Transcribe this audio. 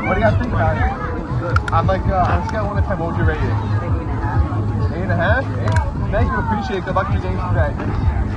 What do you guys think about it? I'm like, on a scale of 1 to 10, what would you rate it? 8.5. 8.5? 8? Thank you, appreciate it. Good luck with your games today.